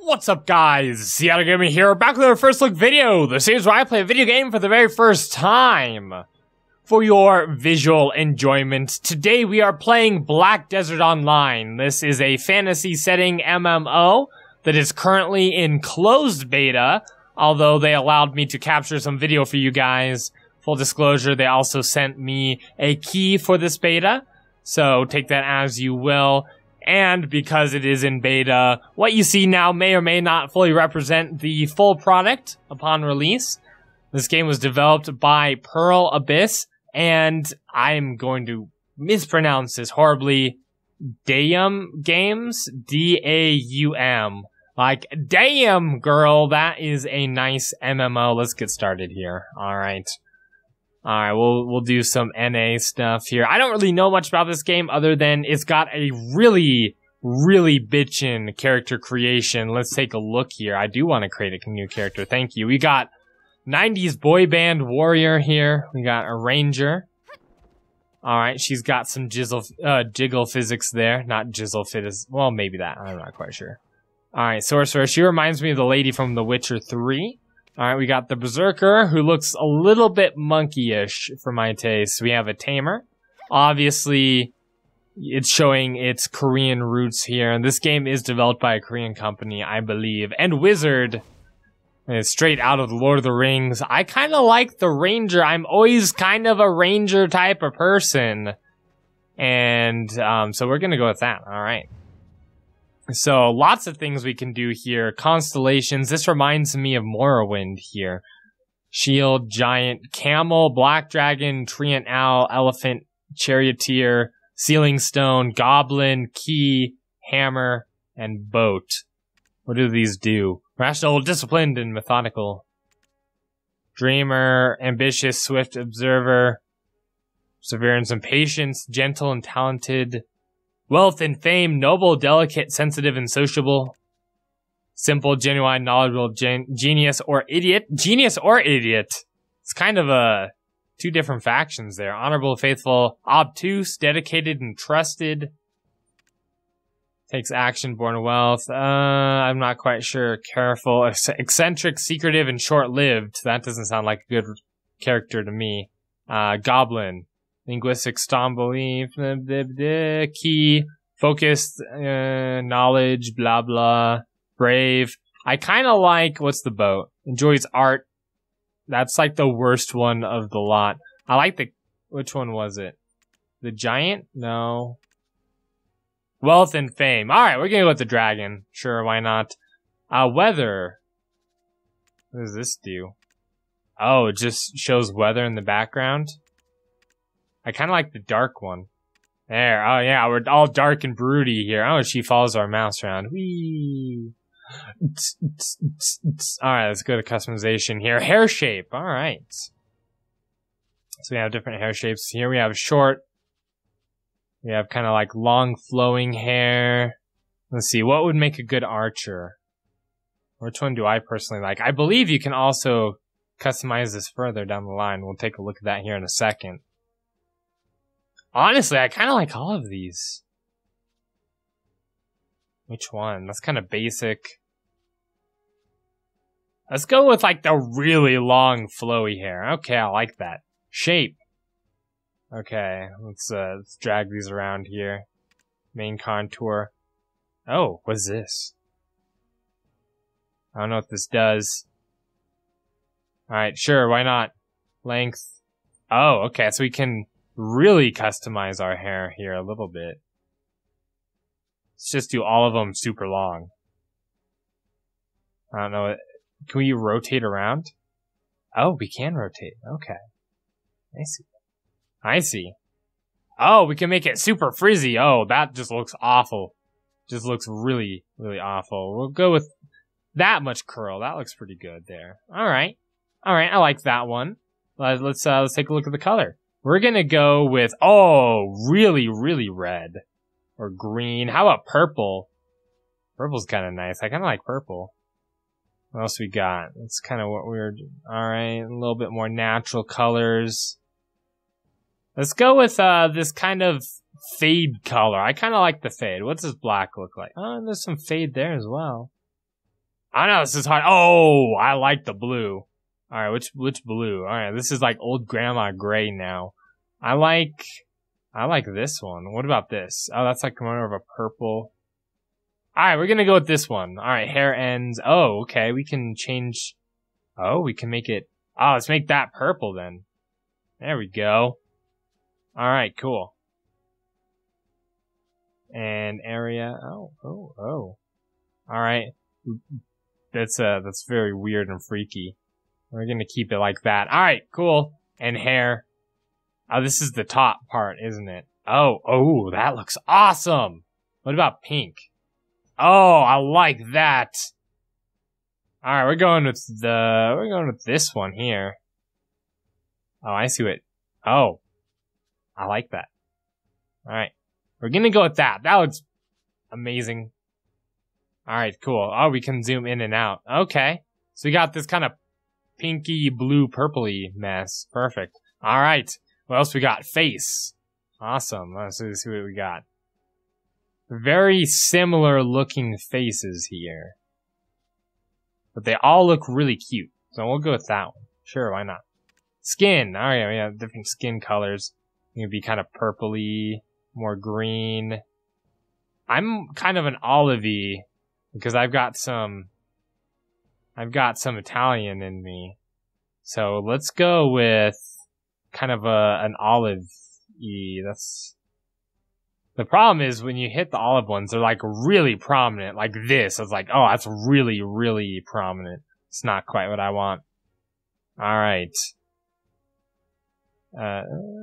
What's up, guys? SeaOtterGamer here, back with our first look video. The series where I play a video game for the very first time. For your visual enjoyment, today we are playing Black Desert Online. This is a fantasy setting MMO that is currently in closed beta, although they allowed me to capture some video for you guys. Full disclosure, they also sent me a key for this beta, so take that as you will. And because it is in beta, what you see now may or may not fully represent the full product upon release. This game was developed by Pearl Abyss, and I'm going to mispronounce this horribly. Daum Games? D-A-U-M. Like, damn, girl, that is a nice MMO. Let's get started here. Alright. Alright, we'll do some NA stuff here. I don't really know much about this game other than it's got a really bitchin' character creation. Let's take a look here. I do want to create a new character. Thank you. We got 90s boy band warrior here. We got a ranger. Alright, she's got some jiggle physics there. Not jizzle physics. Well, maybe that. I'm not quite sure. Alright, sorcerer. She reminds me of the lady from The Witcher 3. Alright, we got the Berserker, who looks a little bit monkey-ish for my taste. We have a Tamer. Obviously, it's showing its Korean roots here. And this game is developed by a Korean company, I believe. And Wizard. It's straight out of the Lord of the Rings. I kind of like the Ranger. I'm always kind of a Ranger type of person. And so we're going to go with that. Alright. So, lots of things we can do here. Constellations. This reminds me of Morrowind here. Shield, Giant, Camel, Black Dragon, Treant Owl, Elephant, Charioteer, Sealing Stone, Goblin, Key, Hammer, and Boat. What do these do? Rational, Disciplined, and Methodical. Dreamer, Ambitious, Swift, Observer. Perseverance and Patience, Gentle and Talented. Wealth and Fame, Noble, Delicate, Sensitive, and Sociable. Simple, Genuine, Knowledgeable, Genius, or Idiot. Genius or Idiot. It's kind of two different factions there. Honorable, Faithful, Obtuse, Dedicated, and Trusted. Takes action, Born of Wealth. I'm not quite sure. Careful, Eccentric, Secretive, and Short-Lived. That doesn't sound like a good character to me. Goblin. Linguistic, Stom, Belief, Key, Focused, Knowledge, blah blah, Brave. I kind of like, what's the Boat? Enjoys art. That's like the worst one of the lot. I like which one was it? The Giant? No. Wealth and Fame. Alright, we're gonna go with the Dragon. Sure, why not? Weather. What does this do? Oh, it just shows weather in the background. I kind of like the dark one. There. Oh, yeah. We're all dark and broody here. Oh, she follows our mouse around. Whee. Alright, let's go to customization here. Hair shape. Alright. So we have different hair shapes. Here we have short. We have kind of like long flowing hair. Let's see. What would make a good archer? Which one do I personally like? I believe you can also customize this further down the line. We'll take a look at that here in a second. Honestly, I kind of like all of these. Which one? That's kind of basic. Let's go with like the really long flowy hair. Okay, I like that. Shape. Okay, let's drag these around here. Main contour. Oh, what's this? I don't know what this does. Alright, sure, why not? Length. Oh, okay, so we can really customize our hair here a little bit. Let's just do all of them super long. I don't know. Can we rotate around? Oh, we can rotate. Okay. I see. I see. Oh, we can make it super frizzy. Oh, that just looks awful. Just looks really awful. We'll go with that much curl. That looks pretty good there. Alright. Alright, I like that one. Let's take a look at the color. We're gonna go with, really red. Or green. How about purple? Purple's kinda nice. I kinda like purple. What else we got? That's kinda what we were doing. Alright, a little bit more natural colors. Let's go with, this kind of fade color. I kinda like the fade. What's this black look like? Oh, and there's some fade there as well. I know this is hard. Oh, I like the blue. Alright, which blue? Alright, this is like old grandma gray now. I like this one. What about this? Oh, that's like more of a purple. Alright, we're gonna go with this one. Alright, hair ends. Oh, okay, we can change. Oh, we can make it. Oh, let's make that purple then. There we go. Alright, cool. And area. Oh. Alright. That's very weird and freaky. We're gonna keep it like that. Alright, cool. And hair. Oh, this is the top part, isn't it? Oh, that looks awesome. What about pink? Oh, I like that. Alright, we're going with this one here. Oh, I see what. Oh. I like that. Alright. We're gonna go with that. That looks amazing. Alright, cool. Oh, we can zoom in and out. Okay. So we got this kind of pinky, blue, purpley mess. Perfect. Alright. What else we got? Face. Awesome. Let's see what we got. Very similar looking faces here. But they all look really cute. So we'll go with that one. Sure, why not? Skin. Alright, we have different skin colors. It can be kind of purpley, more green. I'm kind of an olivey because I've got some Italian in me. So let's go with kind of an olive-y. That's the problem is when you hit the olive ones, they're like really prominent, like this. It's like, oh, that's really, really prominent. It's not quite what I want. All right. I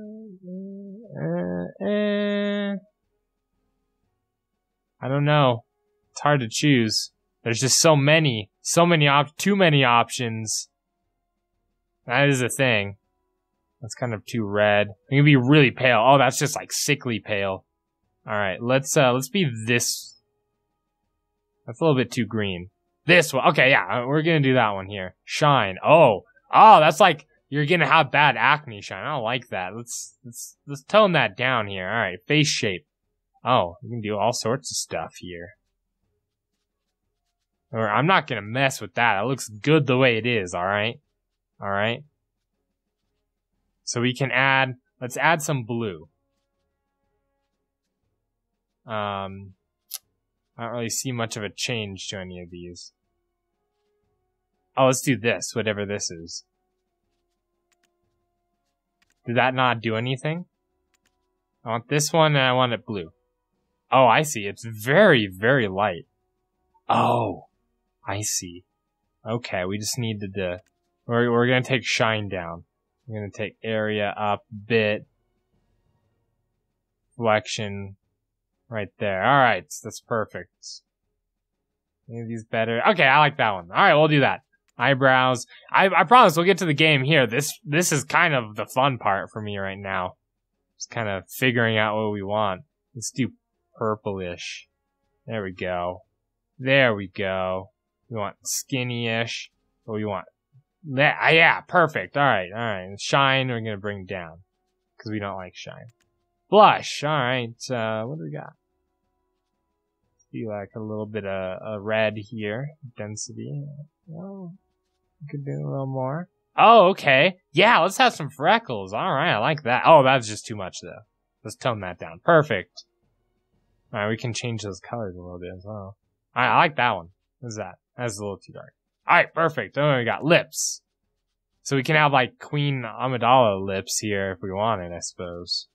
don't know. It's hard to choose. There's just too many options. That is a thing. That's kind of too red. It can be really pale. Oh, that's just like sickly pale. All right, let's be this. That's a little bit too green. This one. Okay, yeah, we're gonna do that one here. Shine. Oh, that's like you're gonna have bad acne shine. I don't like that. Let's tone that down here. All right, face shape. Oh, you can do all sorts of stuff here. Or I'm not gonna mess with that. It looks good the way it is. All right. So we can add. Let's add some blue. I don't really see much of a change to any of these. Oh, let's do this, whatever this is. Did that not do anything? I want this one and I want it blue. Oh, I see. It's very, very light. Oh, I see. Okay, we just needed to... We're gonna take shine down. We're gonna take area up a bit. Reflection. Right there. Alright, that's perfect. Any of these better? Okay, I like that one. Alright, we'll do that. Eyebrows. I promise we'll get to the game here. This is kind of the fun part for me right now. Just kind of figuring out what we want. Let's do purplish. There we go. There we go. We want skinny-ish. What we want? Yeah, perfect. Alright. Shine, we're gonna bring down. Because we don't like shine. Blush. Alright, what do we got? See like a little bit of red here. Density. Oh, we could do a little more. Oh, okay. Yeah, let's have some freckles. Alright, I like that. Oh, that's just too much though. Let's tone that down. Perfect. Alright, we can change those colors a little bit as well. Alright, I like that one. What's that? That's a little too dark. Alright, perfect. Oh, we got lips. So we can have like Queen Amidala lips here if we wanted, I suppose.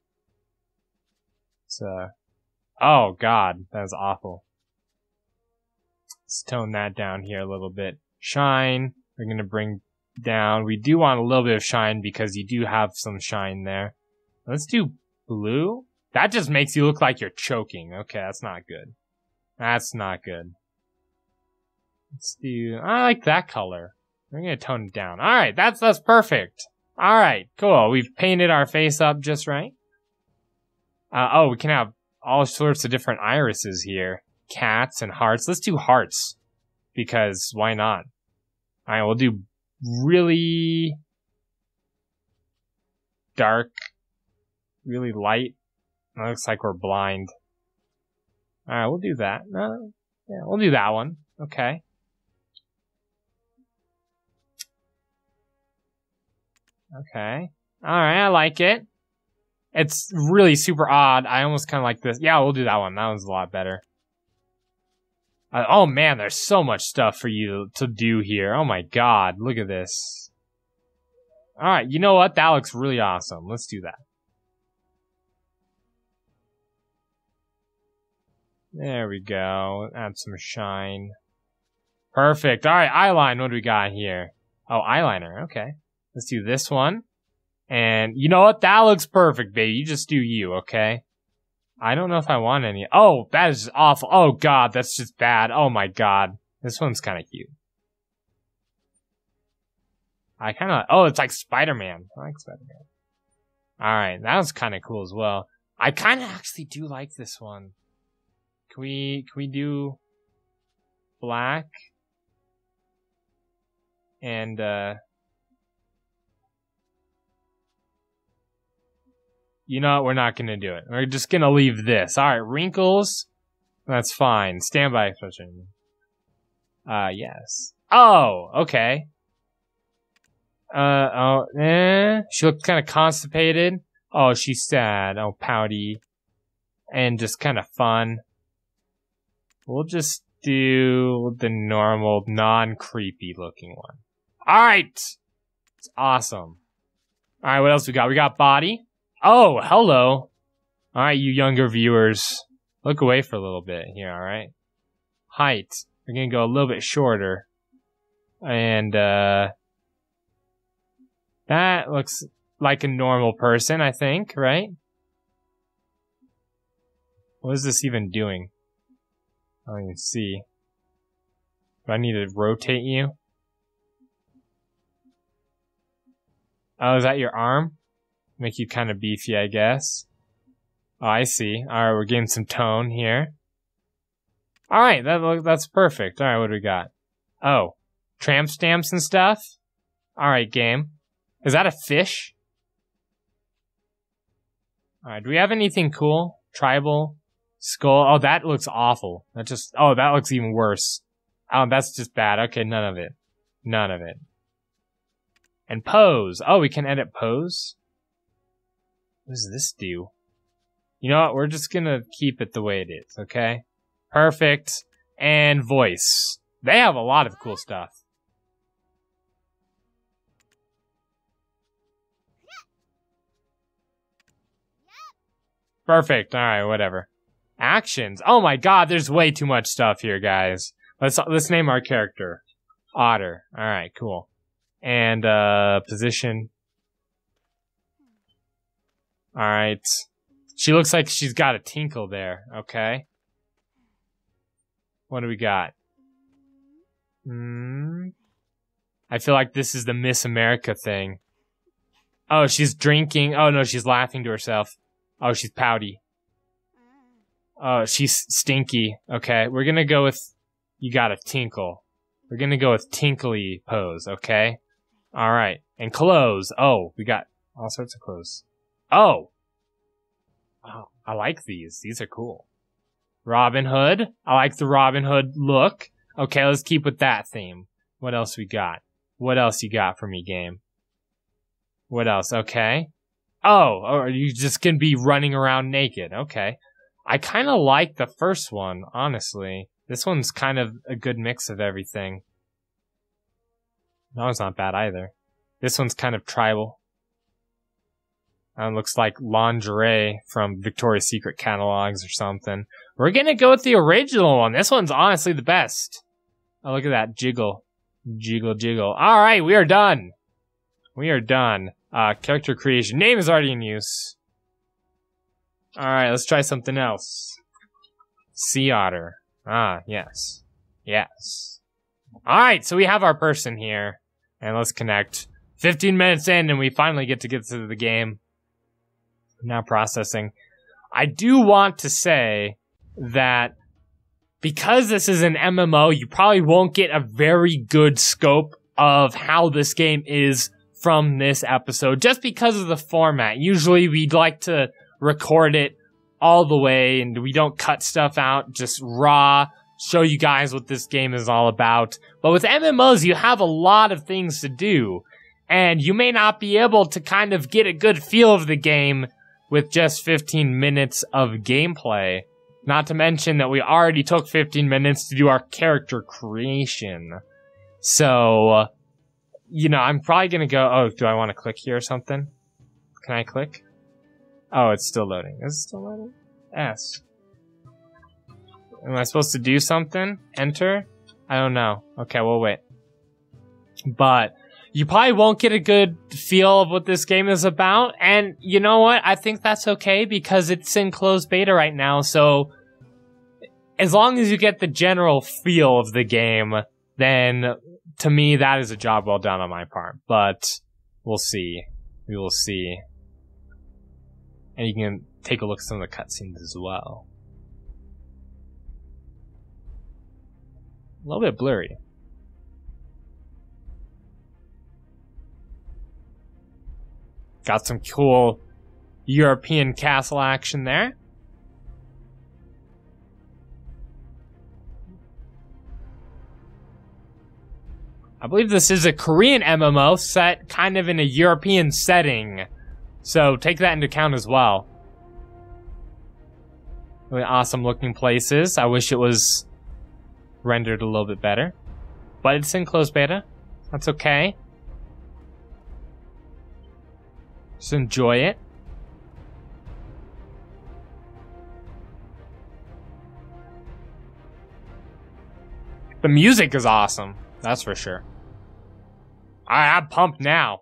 So, oh god, that was awful. Let's tone that down here a little bit. Shine, we're gonna bring down. We do want a little bit of shine because you do have some shine there. Let's do blue. That just makes you look like you're choking. Okay, that's not good. That's not good. Let's do, I like that color. We're gonna tone it down. Alright, that's perfect. Alright, cool. We've painted our face up just right. Oh, we can have all sorts of different irises here. Cats and hearts. Let's do hearts. Because why not? Alright, we'll do really dark, really light. It looks like we're blind. Alright, we'll do that. Yeah, we'll do that one. Okay. Okay. Alright, I like it. It's really super odd. I almost kind of like this. Yeah, we'll do that one. That one's a lot better. Oh man, there's so much stuff for you to do here. Oh my god, look at this. Alright, you know what? That looks really awesome. Let's do that. There we go. Add some shine. Perfect. Alright, eyeline. What do we got here? Oh, eyeliner. Okay. Let's do this one. And you know what? That looks perfect, baby. You just do you, okay? I don't know if I want any. Oh, that is awful. Oh, God. That's just bad. Oh, my God. This one's kind of cute. I kind of... Oh, it's like Spider-Man. I like Spider-Man. Alright, that was kind of cool as well. I kind of actually do like this one. Can we do black? And, you know what? We're not gonna do it. We're just gonna leave this. Alright, wrinkles. That's fine. Standby expression. Yes. Oh, okay. She looks kind of constipated. Oh, she's sad. Oh, pouty. And just kind of fun. We'll just do the normal, non-creepy looking one. Alright! It's awesome. Alright, what else we got? We got body. Oh, hello. Alright, you younger viewers. Look away for a little bit here, alright? Height. We're gonna go a little bit shorter. And, that looks like a normal person, I think, right? What is this even doing? I don't even see. Do I need to rotate you? Oh, is that your arm? Make you kind of beefy, I guess. Oh, I see. Alright, we're getting some tone here. Alright, that's perfect. Alright, what do we got? Oh, tramp stamps and stuff? Alright, game. Is that a fish? Alright, do we have anything cool? Tribal? Skull? Oh, that looks awful. Oh, that looks even worse. Oh, that's just bad. Okay, none of it. None of it. And pose. Oh, we can edit pose? What does this do? You know what? We're just gonna keep it the way it is, okay? Perfect. And voice. They have a lot of cool stuff. Perfect. Alright, whatever. Actions. Oh my god, there's way too much stuff here, guys. Let's name our character. Otter. Alright, cool. And, position. Alright. She looks like she's got a tinkle there, okay? What do we got? I feel like this is the Miss America thing. Oh, she's drinking. Oh no, she's laughing to herself. Oh, she's pouty. Oh, she's stinky. Okay, we're gonna go with... You got a tinkle. We're gonna go with tinkly pose, okay? Alright, and clothes. Oh, we got all sorts of clothes. Oh! Oh, I like these. These are cool. Robin Hood. I like the Robin Hood look. Okay, let's keep with that theme. What else we got? What else you got for me, game? What else? Okay. Oh, or you just gonna be running around naked. Okay. I kind of like the first one, honestly. This one's kind of a good mix of everything. That one's not bad either. This one's kind of tribal. Looks like lingerie from Victoria's Secret catalogs or something. We're gonna go with the original one. This one's honestly the best. Oh, look at that jiggle. Jiggle, jiggle. Alright, we are done. We are done. Character creation. Name is already in use. Alright, let's try something else. Sea Otter. Ah, yes. Yes. Alright, so we have our person here. And let's connect. 15 minutes in and we finally get to the game. Now processing. I do want to say that because this is an MMO, you probably won't get a very good scope of how this game is from this episode, just because of the format. Usually we'd like to record it all the way and we don't cut stuff out, just raw, show you guys what this game is all about. But with MMOs, you have a lot of things to do. And you may not be able to kind of get a good feel of the game with just 15 minutes of gameplay. Not to mention that we already took 15 minutes to do our character creation. So, you know, I'm probably gonna go, oh, do I want to click here or something? Can I click? Oh, it's still loading. Is it still loading? S. Am I supposed to do something? Enter? I don't know. Okay, we'll wait. But you probably won't get a good feel of what this game is about. And you know what? I think that's okay because it's in closed beta right now. So as long as you get the general feel of the game, then to me, that is a job well done on my part. But we'll see. We will see. And you can take a look at some of the cutscenes as well. A little bit blurry. Got some cool European castle action there. I believe this is a Korean MMO set kind of in a European setting. So take that into account as well. Really awesome looking places. I wish it was rendered a little bit better. But it's in closed beta. That's okay. Just enjoy it. The music is awesome. That's for sure. I'm pumped now.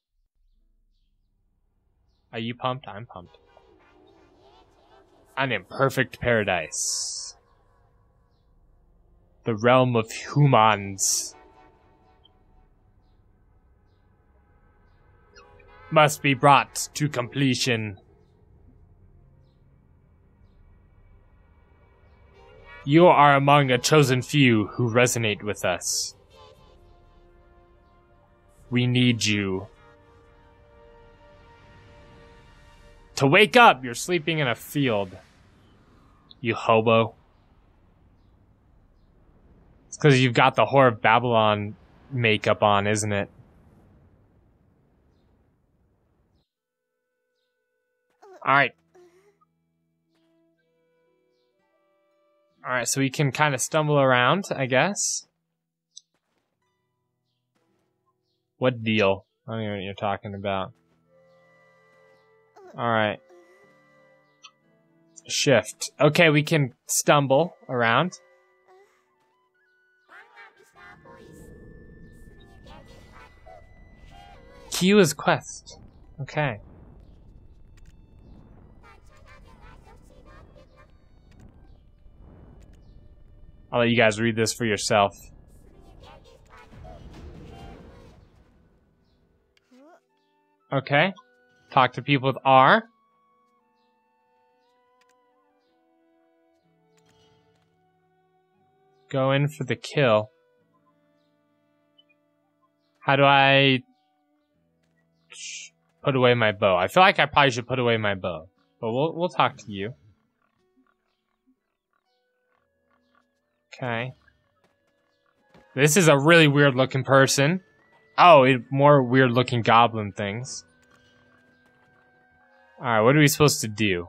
Are you pumped? I'm pumped. I'm in perfect paradise. The realm of humans. Must be brought to completion. You are among a chosen few who resonate with us. We need you. To wake up, you're sleeping in a field. You hobo. It's because you've got the Whore of Babylon makeup on, isn't it? Alright. Alright, so we can kind of stumble around, I guess. What deal? I don't know what you're talking about. Alright. Shift. Okay, we can stumble around. Q is quest. Okay. I'll let you guys read this for yourself. Okay. Talk to people with R. Go in for the kill. How do I put away my bow? I feel like I probably should put away my bow. But we'll talk to you. Okay. This is a really weird looking person. Oh, more weird looking goblin things. Alright, what are we supposed to do?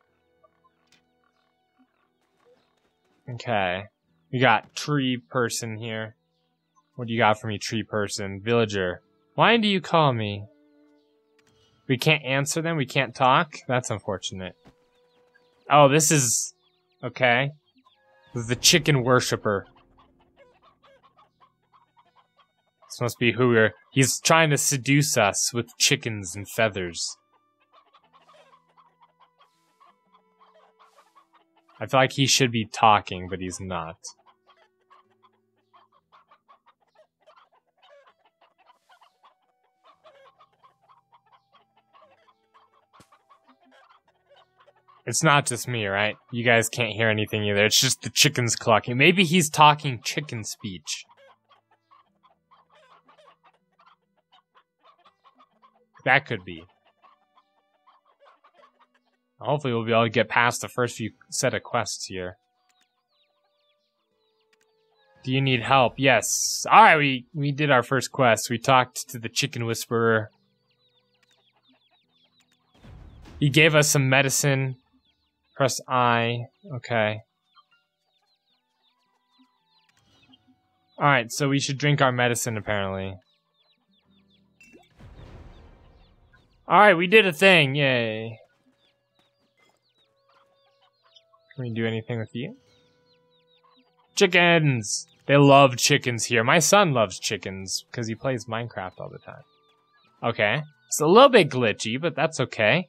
Okay. We got tree person here. What do you got for me, tree person? Villager. Why do you call me? We can't answer them? We can't talk? That's unfortunate. Oh, this is... Okay. This is the chicken worshipper. This must be who we're... He's trying to seduce us with chickens and feathers. I feel like he should be talking, but he's not. It's not just me, right? You guys can't hear anything either. It's just the chickens clucking. Maybe he's talking chicken speech. That could be. Hopefully we'll be able to get past the first few set of quests here. Do you need help? Yes. Alright, we did our first quest. We talked to the chicken whisperer. He gave us some medicine. Press I. Okay. Alright, so we should drink our medicine, apparently. Alright, we did a thing. Yay. Can we do anything with you? Chickens! They love chickens here. My son loves chickens because he plays Minecraft all the time. Okay. It's a little bit glitchy, but that's okay.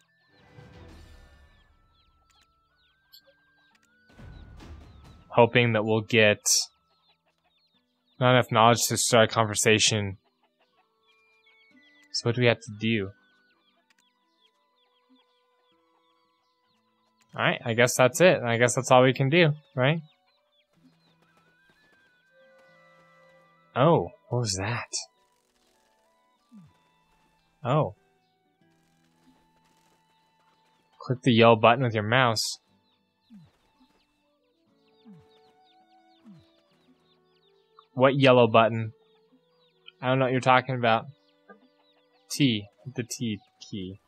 Hoping that we'll get not enough knowledge to start a conversation. So what do we have to do? Alright, I guess that's it. I guess that's all we can do, right? Oh, what was that? Oh. Click the yellow button with your mouse. What yellow button? I don't know what you're talking about. T. The T key.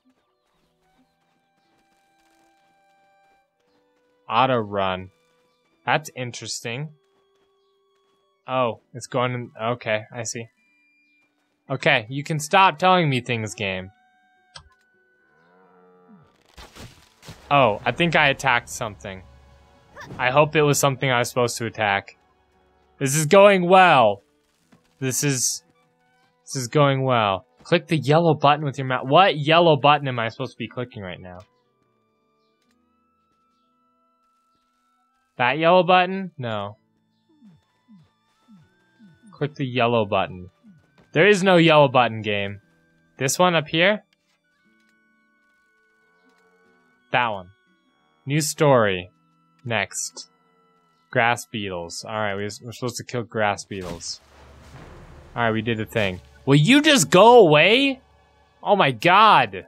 Auto run. That's interesting. Oh, it's going in. Okay, I see. Okay, you can stop telling me things, game. Oh, I think I attacked something. I hope it was something I was supposed to attack. This is going well. This is going well. Click the yellow button with your mouse. What yellow button am I supposed to be clicking right now? That yellow button? No. Click the yellow button. There is no yellow button, game. This one up here? That one. New story. Next. Grass beetles. Alright, we're supposed to kill grass beetles. Alright, we did a thing. Will you just go away? Oh my god.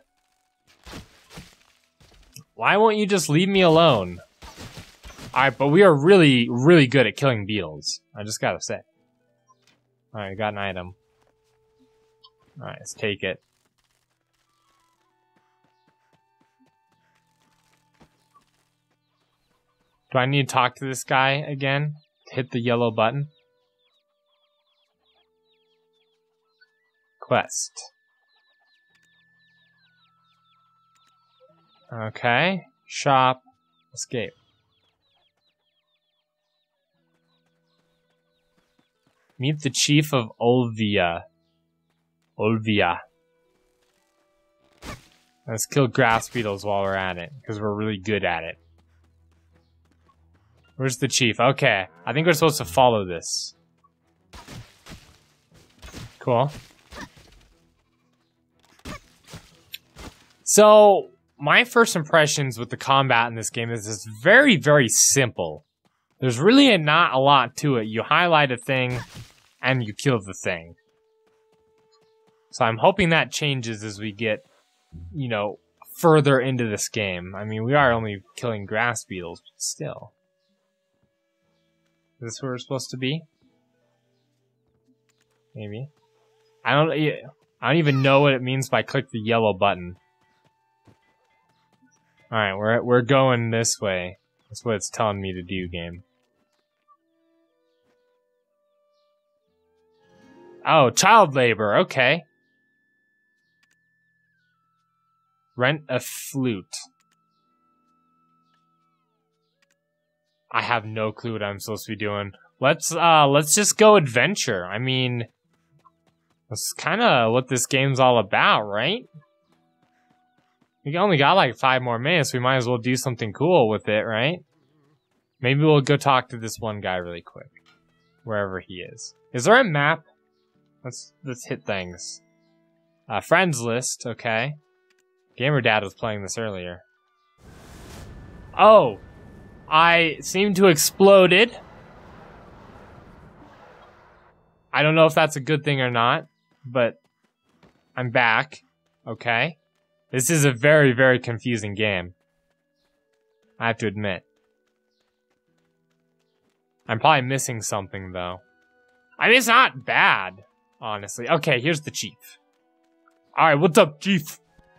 Why won't you just leave me alone? Alright, but we are really, really good at killing beetles. I just gotta say. Alright, we got an item. Alright, let's take it. Do I need to talk to this guy again? To hit the yellow button? Quest. Okay. Shop. Escape. Meet the chief of Olvia. Olvia. Let's kill grass beetles while we're at it, because we're really good at it. Where's the chief? Okay. I think we're supposed to follow this. Cool. So, my first impressions with the combat in this game is it's very, very simple. There's really not a lot to it. You highlight a thing, and you kill the thing. So I'm hoping that changes as we get, you know, further into this game. I mean, we are only killing grass beetles, but still. Is this where we're supposed to be? Maybe. I don't even know what it means by click the yellow button. Alright, we're going this way. That's what it's telling me to do, game. Oh, child labor, okay. Rent a flute. I have no clue what I'm supposed to be doing. Let's just go adventure. I mean, that's kind of what this game's all about, right? We only got like 5 more minutes. We might as well do something cool with it, right? Maybe we'll go talk to this one guy really quick. Wherever he is. Is there a map? Let's hit things. Friends list, okay. Gamer Dad was playing this earlier. Oh! I seem to exploded. I don't know if that's a good thing or not, but I'm back. Okay. This is a very, very confusing game. I have to admit. I'm probably missing something, though. I mean, it's not bad, honestly. Okay, here's the chief. Alright, what's up, chief?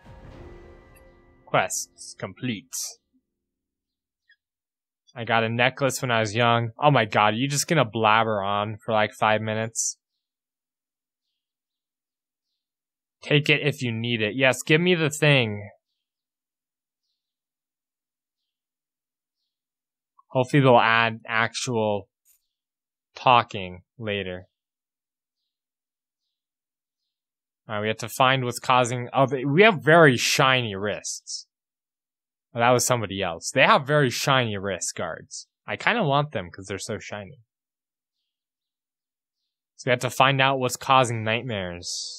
Quests complete. I got a necklace when I was young. Oh my god, are you just gonna blabber on for like 5 minutes? Take it if you need it. Yes, give me the thing. Hopefully they'll add actual talking later. Alright, we have to find what's causing... Oh, we have very shiny wrists. Oh, that was somebody else. They have very shiny wrist guards. I kind of want them because they're so shiny. So we have to find out what's causing nightmares.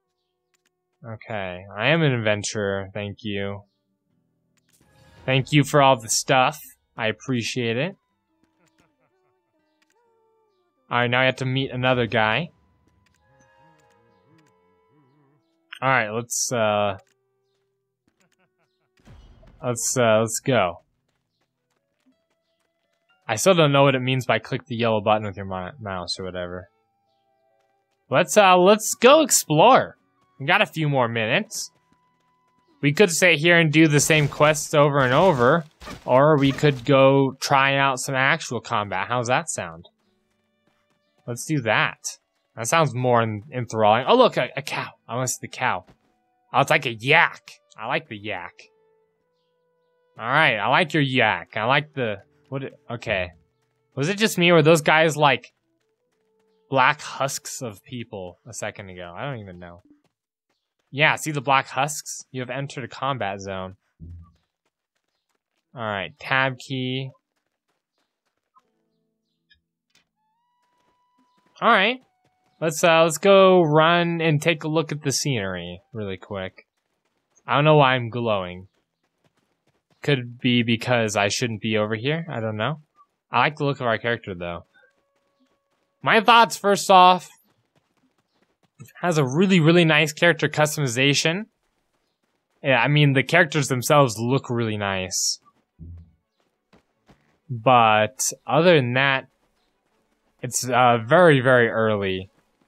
Okay, I am an adventurer. Thank you. Thank you for all the stuff. I appreciate it. Alright, now I have to meet another guy. Alright, let's go. I still don't know what it means by click the yellow button with your mouse or whatever. Let's go explore. We got a few more minutes. We could stay here and do the same quests over and over, or we could go try out some actual combat. How's that sound? Let's do that. That sounds more enthralling. Oh look, a cow. I want to see the cow. Oh, it's like a yak. I like the yak. Alright, I like your yak. I like the... Okay. Was it just me, or were those guys like black husks of people a second ago? I don't even know. Yeah, see the black husks? You have entered a combat zone. Alright, tab key. Alright. Let's go run and take a look at the scenery really quick. I don't know why I'm glowing. Could be because I shouldn't be over here. I don't know. I like the look of our character, though. My thoughts, first off, has a really, really nice character customization. Yeah, I mean, the characters themselves look really nice. But other than that, it's very, very early.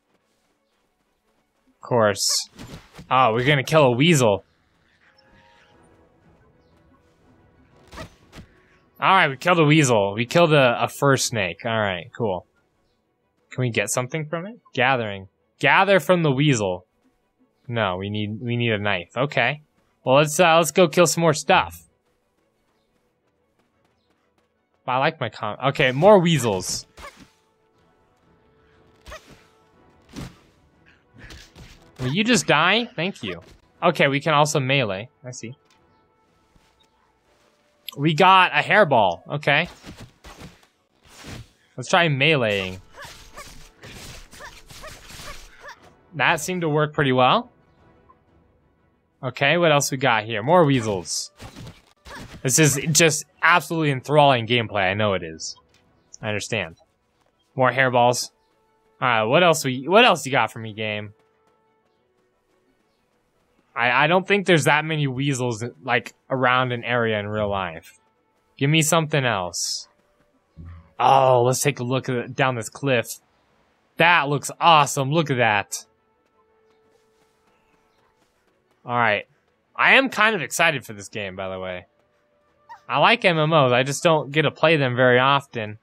Of course. Oh, we're gonna kill a weasel. Alright, we killed a weasel. We killed a fur snake. Alright, cool. Can we get something from it? Gathering. Gather from the weasel. No, we need a knife. Okay. Well, let's go kill some more stuff. I like my okay, more weasels. Will you just die? Thank you. Okay, we can also melee. I see. We got a hairball. Okay. Let's try meleeing. That seemed to work pretty well. Okay, what else we got here? More weasels. This is just absolutely enthralling gameplay. I know it is. I understand. More hairballs. Alright, what else you got for me, game? I don't think there's that many weasels, like, around an area in real life. Give me something else. Oh, let's take a look at down this cliff. That looks awesome. Look at that. Alright. I am kind of excited for this game, by the way. I like MMOs. I just don't get to play them very often.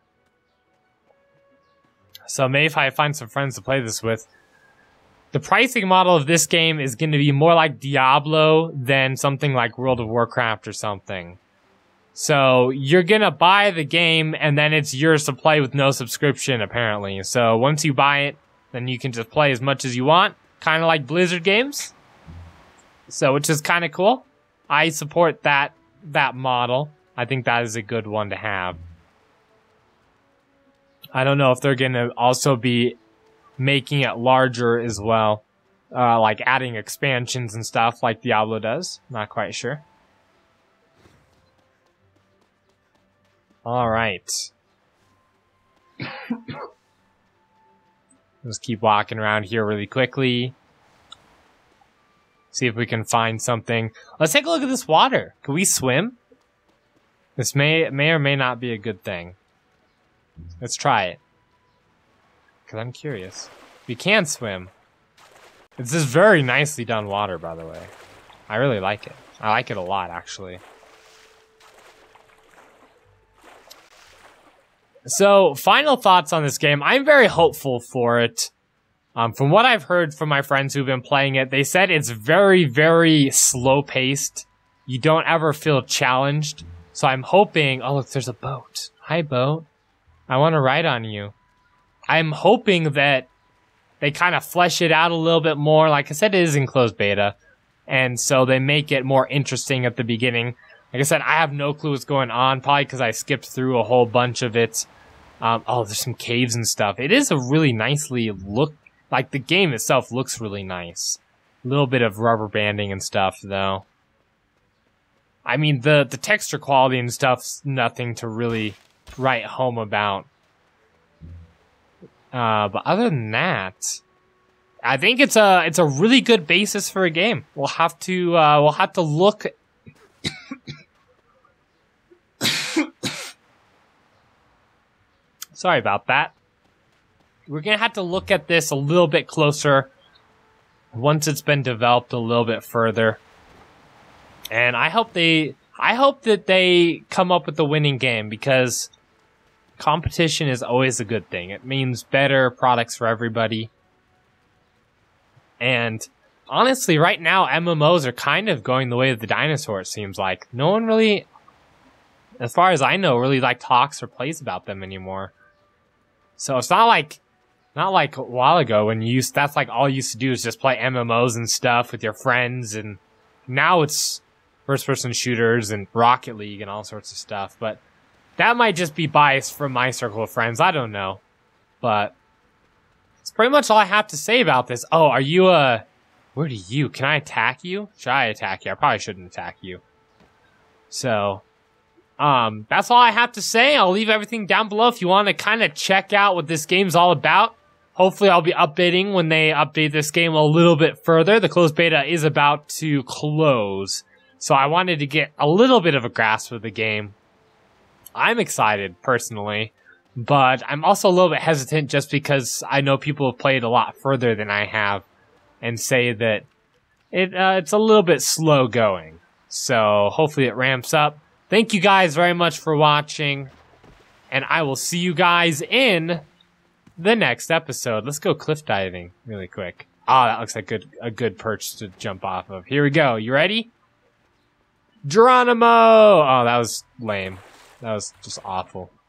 So maybe if I find some friends to play this with. The pricing model of this game is going to be more like Diablo than something like World of Warcraft or something. So you're going to buy the game and then it's yours to play with no subscription, apparently. So once you buy it, then you can just play as much as you want. Kind of like Blizzard games. So, which is kind of cool. I support that model. I think that is a good one to have. I don't know if they're going to also be making it larger as well. Like adding expansions and stuff like Diablo does. Not quite sure. Alright. Let's keep walking around here really quickly. See if we can find something. Let's take a look at this water. Can we swim? This may or may not be a good thing. Let's try it. Because I'm curious. We can swim. It's this very nicely done water, by the way. I really like it. I like it a lot, actually. So, final thoughts on this game. I'm very hopeful for it. From what I've heard from my friends who've been playing it, they said it's very, very slow-paced. You don't ever feel challenged. So I'm hoping... Oh, look, there's a boat. Hi, boat. I want to ride on you. I'm hoping that they kind of flesh it out a little bit more. Like I said, it is in closed beta. And so they make it more interesting at the beginning. Like I said, I have no clue what's going on, probably because I skipped through a whole bunch of it. Oh, there's some caves and stuff. It is a really nicely like the game itself looks really nice. A little bit of rubber banding and stuff, though. I mean, the texture quality and stuff's nothing to really write home about. But other than that, I think it's a really good basis for a game. We'll have to look. Sorry about that. We're gonna have to look at this a little bit closer once it's been developed a little bit further. And I hope that they come up with the winning game, because competition is always a good thing. It means better products for everybody. And honestly, right now, MMOs are kind of going the way of the dinosaur, it seems like. No one really, as far as I know, really talks or plays about them anymore. So it's not like a while ago when that's like all you used to do is just play MMOs and stuff with your friends, and now it's first-person shooters and Rocket League and all sorts of stuff. But that might just be biased from my circle of friends. I don't know. But it's pretty much all I have to say about this. Oh, are you where are you? Can I attack you? Should I attack you? I probably shouldn't attack you. So, that's all I have to say. I'll leave everything down below if you want to kind of check out what this game's all about. Hopefully I'll be updating when they update this game a little bit further. The closed beta is about to close, so I wanted to get a little bit of a grasp of the game. I'm excited, personally, but I'm also a little bit hesitant just because I know people have played a lot further than I have and say that it's a little bit slow going. So hopefully it ramps up. Thank you guys very much for watching, and I will see you guys in the next episode. Let's go cliff diving really quick. Oh, that looks like a good perch to jump off of. Here we go. You ready? Geronimo! Oh, that was lame. That was just awful.